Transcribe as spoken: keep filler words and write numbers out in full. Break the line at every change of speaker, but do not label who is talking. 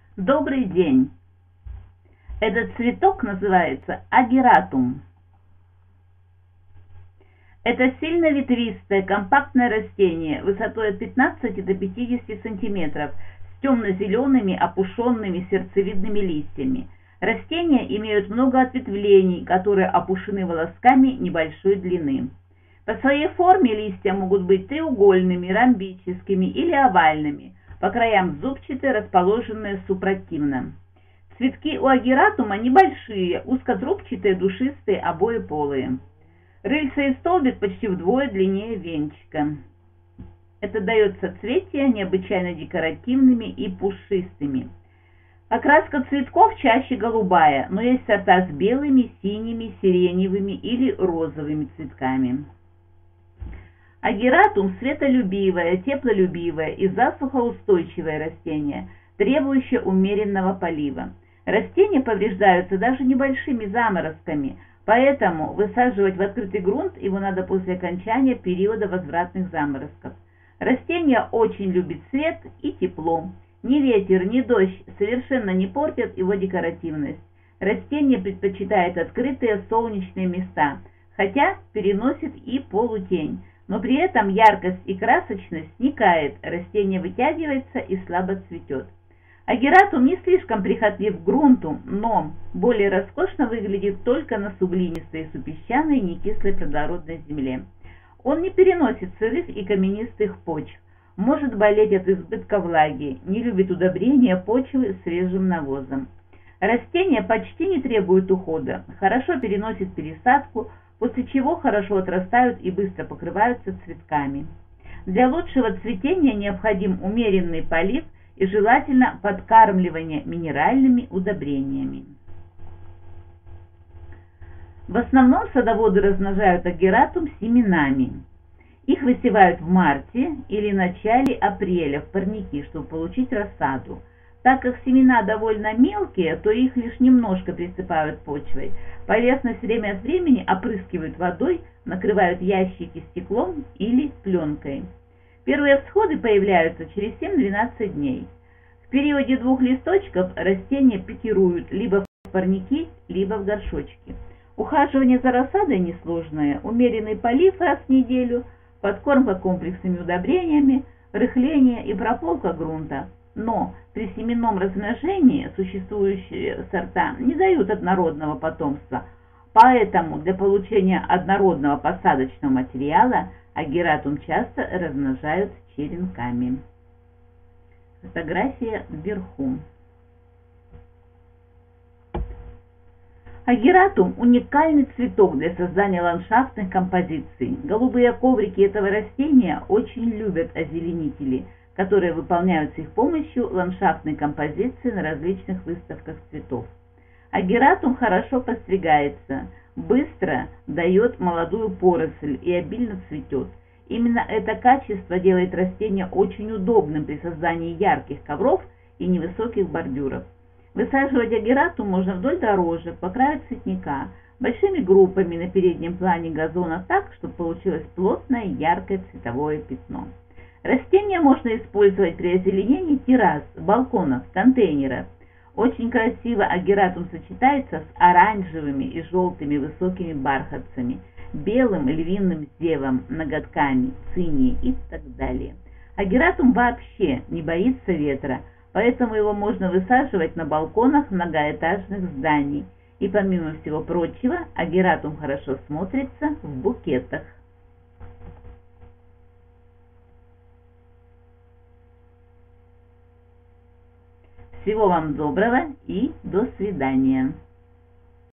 Добрый день! Этот цветок называется агератум. Это сильно ветвистое, компактное растение высотой от пятнадцати до пятидесяти сантиметров с темно-зелеными опушенными сердцевидными листьями. Растения имеют много ответвлений, которые опушены волосками небольшой длины. По своей форме листья могут быть треугольными, ромбическими или овальными, по краям зубчатые, расположенные супротивно. Цветки у агератума небольшие, узкотрубчатые, душистые, обоеполые. Рыльца и столбик почти вдвое длиннее венчика. Это дает соцветия необычайно декоративными и пушистыми. Окраска цветков чаще голубая, но есть сорта с белыми, синими, сиреневыми или розовыми цветками. Агератум – светолюбивое, теплолюбивое и засухоустойчивое растение, требующее умеренного полива. Растения повреждаются даже небольшими заморозками, поэтому высаживать в открытый грунт его надо после окончания периода возвратных заморозков. Растение очень любит свет и тепло. Ни ветер, ни дождь совершенно не портят его декоративность. Растение предпочитает открытые солнечные места, хотя переносит и полутень. Но при этом яркость и красочность сникает, растение вытягивается и слабо цветет. Агератум не слишком прихотлив к грунту, но более роскошно выглядит только на суглинистой, супесчаной, некислой плодородной земле. Он не переносит сырых и каменистых почв, может болеть от избытка влаги, не любит удобрения почвы свежим навозом. Растения почти не требуют ухода, хорошо переносит пересадку, после чего хорошо отрастают и быстро покрываются цветками. Для лучшего цветения необходим умеренный полив и желательно подкармливание минеральными удобрениями. В основном садоводы размножают агератум семенами. Их высевают в марте или начале апреля в парники, чтобы получить рассаду. Так как семена довольно мелкие, то их лишь немножко присыпают почвой. Поверхность время от времени опрыскивают водой, накрывают ящики стеклом или пленкой. Первые всходы появляются через семь-двенадцать дней. В периоде двух листочков растения пикируют либо в парники, либо в горшочки. Ухаживание за рассадой несложное, умеренный полив раз в неделю, подкормка комплексными удобрениями, рыхление и прополка грунта. Но при семенном размножении существующие сорта не дают однородного потомства, поэтому для получения однородного посадочного материала агератум часто размножают черенками. Фотография вверху. Агератум – уникальный цветок для создания ландшафтных композиций. Голубые коврики этого растения очень любят озеленители, которые выполняют с их помощью ландшафтные композиции на различных выставках цветов. Агератум хорошо подстригается, быстро дает молодую поросль и обильно цветет. Именно это качество делает растение очень удобным при создании ярких ковров и невысоких бордюров. Высаживать агератум можно вдоль дорожек, по краю цветника, большими группами на переднем плане газона так, чтобы получилось плотное яркое цветовое пятно. Растения можно использовать при озеленении террас, балконов, контейнеров. Очень красиво агератум сочетается с оранжевыми и желтыми высокими бархатцами, белым львиным зевом, ноготками, цинией и так далее. Агератум вообще не боится ветра, поэтому его можно высаживать на балконах многоэтажных зданий. И помимо всего прочего, агератум хорошо смотрится в букетах. Всего вам доброго и до свидания.